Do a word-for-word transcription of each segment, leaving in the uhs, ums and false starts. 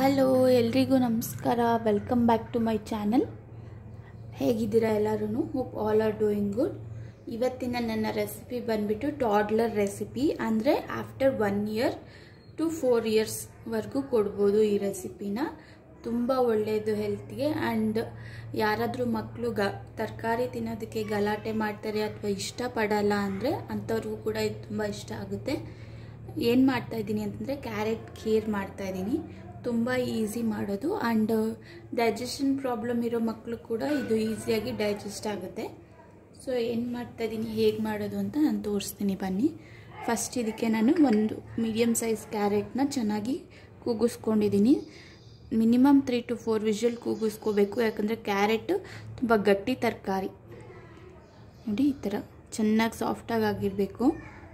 Hello ಎಲ್ರಿಗೂ ನಮಸ್ಕಾರ. Welcome back to my channel. ಹೇಗಿದ್ದೀರಾ ಎಲ್ಲರೂ? Hope all are doing good. ಇವತ್ತಿನ ನನ್ನ ರೆಸಿಪಿ ಬಂದ್ಬಿಟ್ಟು ಟಾಡ್ಲರ್ ರೆಸಿಪಿ. ಅಂದರೆ after one year to four ಇಯರ್ಸ್ವರೆಗೂ ಕೊಡ್ಬೋದು ಈ ರೆಸಿಪಿನ. ತುಂಬ ಒಳ್ಳೆಯದು ಹೆಲ್ತ್ಗೆ. ಆ್ಯಂಡ್ ಯಾರಾದರೂ ಮಕ್ಕಳು ಗ ತರಕಾರಿ ತಿನ್ನೋದಕ್ಕೆ ಗಲಾಟೆ ಮಾಡ್ತಾರೆ ಅಥವಾ ಇಷ್ಟಪಡಲ್ಲ ಅಂದರೆ ಅಂಥವ್ರಿಗೂ ಕೂಡ ಇದು ತುಂಬ ಇಷ್ಟ ಆಗುತ್ತೆ. ಏನು ಮಾಡ್ತಾಯಿದ್ದೀನಿ ಅಂತಂದರೆ ಕ್ಯಾರೆಟ್ ಖೀರ್ ಮಾಡ್ತಾಯಿದ್ದೀನಿ. ತುಂಬ ಈಸಿ ಮಾಡೋದು. ಆ್ಯಂಡ್ ಡೈಜೆಷನ್ ಪ್ರಾಬ್ಲಮ್ ಇರೋ ಮಕ್ಕಳು ಕೂಡ ಇದು ಈಸಿಯಾಗಿ ಡೈಜೆಸ್ಟ್ ಆಗುತ್ತೆ. ಸೊ ಏನು ಮಾಡ್ತಾಯಿದ್ದೀನಿ, ಹೇಗೆ ಮಾಡೋದು ಅಂತ ನಾನು ತೋರಿಸ್ತೀನಿ ಬನ್ನಿ. ಫಸ್ಟ್ ಇದಕ್ಕೆ ನಾನು ಒಂದು ಮೀಡಿಯಮ್ ಸೈಜ್ ಕ್ಯಾರೆಟ್ನ ಚೆನ್ನಾಗಿ ಕೂಗಿಸ್ಕೊಂಡಿದ್ದೀನಿ. Minimum three to four whistle ಕೂಗಿಸ್ಕೋಬೇಕು, ಯಾಕಂದರೆ ಕ್ಯಾರೆಟ್ ತುಂಬ ಗಟ್ಟಿ ತರಕಾರಿ. ನೋಡಿ ಈ ಥರ ಚೆನ್ನಾಗಿ ಸಾಫ್ಟಾಗಿ ಆಗಿರಬೇಕು.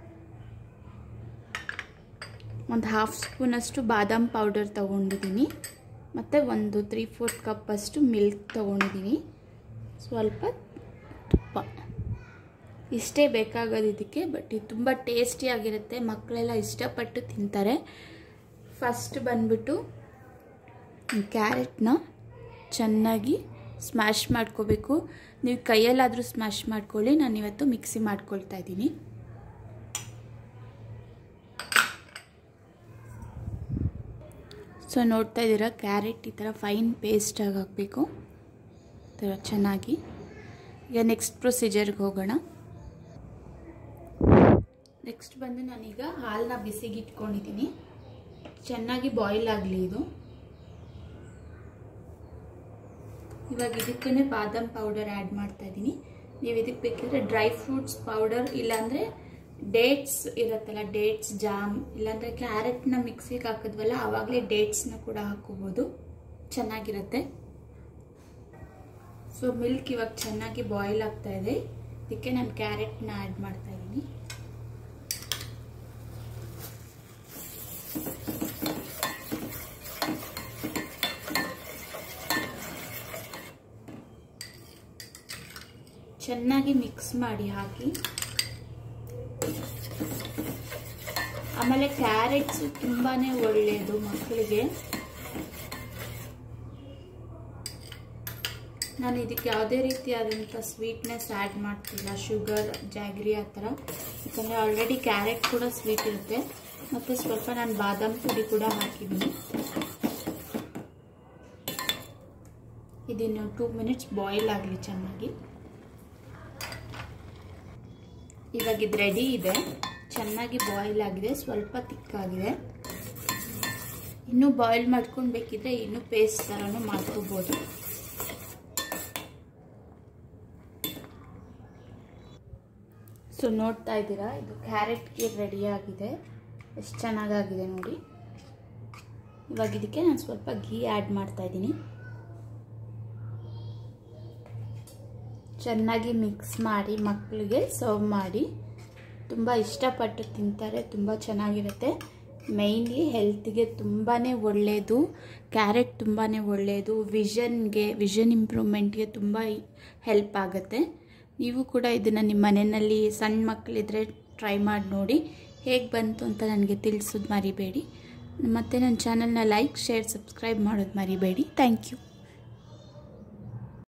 ಒಂದು ಹಾಫ್ ಸ್ಪೂನಷ್ಟು ಬಾದಾಮ್ ಪೌಡರ್ ತೊಗೊಂಡಿದ್ದೀನಿ. ಮತ್ತು ಒಂದು ತ್ರೀ ಫೋರ್ತ್ ಕಪ್ಪಷ್ಟು ಮಿಲ್ಕ್ ತೊಗೊಂಡಿದ್ದೀನಿ. ಸ್ವಲ್ಪ ತುಪ್ಪ, ಇಷ್ಟೇ ಬೇಕಾಗೋದು ಇದಕ್ಕೆ. ಬಟ್ ಇದು ತುಂಬ ಟೇಸ್ಟಿಯಾಗಿರುತ್ತೆ, ಮಕ್ಕಳೆಲ್ಲ ಇಷ್ಟಪಟ್ಟು ತಿಂತಾರೆ. ಫಸ್ಟ್ ಬಂದ್ಬಿಟ್ಟು ಕ್ಯಾರೆಟ್ನ ಚೆನ್ನಾಗಿ ಸ್ಮ್ಯಾಶ್ ಮಾಡ್ಕೋಬೇಕು. ನೀವು ಕೈಯಲ್ಲಾದರೂ ಸ್ಮ್ಯಾಶ್ ಮಾಡ್ಕೊಳ್ಳಿ, ನಾನಿವತ್ತು ಮಿಕ್ಸಿ ಮಾಡ್ಕೊಳ್ತಾ ಇದ್ದೀನಿ. ಸೊ ನೋಡ್ತಾ ಇದ್ದೀರಾ, ಕ್ಯಾರೆಟ್ ಈ ಥರ ಫೈನ್ ಪೇಸ್ಟಾಗಿ ಹಾಕಬೇಕು ಈ ಥರ ಚೆನ್ನಾಗಿ. ಈಗ ನೆಕ್ಸ್ಟ್ ಪ್ರೊಸೀಜರ್ಗೆ ಹೋಗೋಣ. ನೆಕ್ಸ್ಟ್ ಬಂದು ನಾನೀಗ ಹಾಲನ್ನ ಬಿಸಿಗೆ ಇಟ್ಕೊಂಡಿದ್ದೀನಿ. ಚೆನ್ನಾಗಿ ಬಾಯ್ಲ್ ಆಗಲಿ ಇದು. ಇವಾಗ ಇದಕ್ಕೇ ಬಾದಾಮ್ ಪೌಡರ್ ಆ್ಯಡ್ ಮಾಡ್ತಾ ಇದ್ದೀನಿ. ನೀವು ಇದಕ್ಕೆ ಬೇಕಿದ್ರೆ ಡ್ರೈ ಫ್ರೂಟ್ಸ್ ಪೌಡರ್, ಇಲ್ಲಾಂದರೆ ಡೇಟ್ಸ್ ಇರುತ್ತಲ್ಲ, ಡೇಟ್ಸ್ ಜಾಮ್, ಇಲ್ಲಾಂದರೆ ಕ್ಯಾರೆಟ್ನ ಮಿಕ್ಸಿಗೆ ಹಾಕಿದ್ವಲ್ಲ ಆವಾಗಲೇ ಡೇಟ್ಸ್ನ ಕೂಡ ಹಾಕೋಬೋದು, ಚೆನ್ನಾಗಿರುತ್ತೆ. ಸೊ ಮಿಲ್ಕ್ ಇವಾಗ ಚೆನ್ನಾಗಿ ಬಾಯ್ಲ್ ಆಗ್ತಾ ಇದೆ. ಇದಕ್ಕೆ ನಾನು ಕ್ಯಾರೆಟ್ನ ಆ್ಯಡ್ ಮಾಡ್ತಾ ಇದ್ದೀನಿ. ಚೆನ್ನಾಗಿ ಮಿಕ್ಸ್ ಮಾಡಿ ಹಾಕಿ. ಆಮೇಲೆ ಕ್ಯಾರೆಟ್ಸ್ ತುಂಬಾ ಒಳ್ಳೆಯದು ಮಕ್ಕಳಿಗೆ. ನಾನು ಇದಕ್ಕೆ ಯಾವುದೇ ರೀತಿಯಾದಂಥ ಸ್ವೀಟ್ನೆಸ್ ಆ್ಯಡ್ ಮಾಡ್ತಿಲ್ಲ, ಶುಗರ್, ಜಾಗ್ರಿ ಆ ಥರ. ಯಾಕಂದರೆ ಆಲ್ರೆಡಿ ಕ್ಯಾರೆಟ್ ಕೂಡ ಸ್ವೀಟ್ ಇರುತ್ತೆ. ಮತ್ತು ಸ್ವಲ್ಪ ನಾನು ಬಾದಾಮ್ ಪುಡಿ ಕೂಡ ಹಾಕಿದ್ದೀನಿ. ಇದನ್ನು ಟೂ ಮಿನಿಟ್ಸ್ ಬಾಯ್ಲ್ ಆಗಲಿ ಚೆನ್ನಾಗಿ. ಇವಾಗ ಇದು ರೆಡಿ ಇದೆ, ಚೆನ್ನಾಗಿ ಬಾಯ್ಲ್ ಆಗಿದೆ, ಸ್ವಲ್ಪ ತಿಕ್ಕಾಗಿದೆ. ಇನ್ನೂ ಬಾಯ್ಲ್ ಮಾಡ್ಕೊಂಡು ಬೇಕಿದ್ರೆ ಇನ್ನೂ ಪೇಸ್ಟ್ ಥರನೂ ಮಾಡ್ಕೋಬೋದು. ಸೊ ನೋಡ್ತಾ ಇದ್ದೀರಾ, ಇದು ಕ್ಯಾರೆಟ್ಗೆ ರೆಡಿ ಆಗಿದೆ. ಎಷ್ಟು ಚೆನ್ನಾಗಾಗಿದೆ ನೋಡಿ. ಇವಾಗ ಇದಕ್ಕೆ ನಾನು ಸ್ವಲ್ಪ ಘೀ ಆ್ಯಡ್ ಮಾಡ್ತಾ ಇದ್ದೀನಿ. ಚೆನ್ನಾಗಿ ಮಿಕ್ಸ್ ಮಾಡಿ ಮಕ್ಕಳಿಗೆ ಸರ್ವ್ ಮಾಡಿ. ತುಂಬ ಇಷ್ಟಪಟ್ಟು ತಿಂತಾರೆ, ತುಂಬ ಚೆನ್ನಾಗಿರುತ್ತೆ. ಮೇಯ್ನ್ಲಿ ಹೆಲ್ತ್ಗೆ ತುಂಬಾ ಒಳ್ಳೆಯದು. ಕ್ಯಾರೆಟ್ ತುಂಬಾ ಒಳ್ಳೆಯದು. ವಿಷನ್ಗೆ, ವಿಷನ್ ಇಂಪ್ರೂವ್ಮೆಂಟ್ಗೆ ತುಂಬ ಹೆಲ್ಪ್ ಆಗುತ್ತೆ. ನೀವು ಕೂಡ ಇದನ್ನು ನಿಮ್ಮ ಮನೆಯಲ್ಲಿ ಸಣ್ಣ ಮಕ್ಕಳಿದ್ರೆ ಟ್ರೈ ಮಾಡಿ ನೋಡಿ. ಹೇಗೆ ಬಂತು ಅಂತ ನನಗೆ ತಿಳಿಸೋದು ಮರಿಬೇಡಿ. ಮತ್ತು ನನ್ನ ಚಾನಲ್ನ ಲೈಕ್, ಶೇರ್, ಸಬ್ಸ್ಕ್ರೈಬ್ ಮಾಡೋದು ಮರಿಬೇಡಿ. Thank you.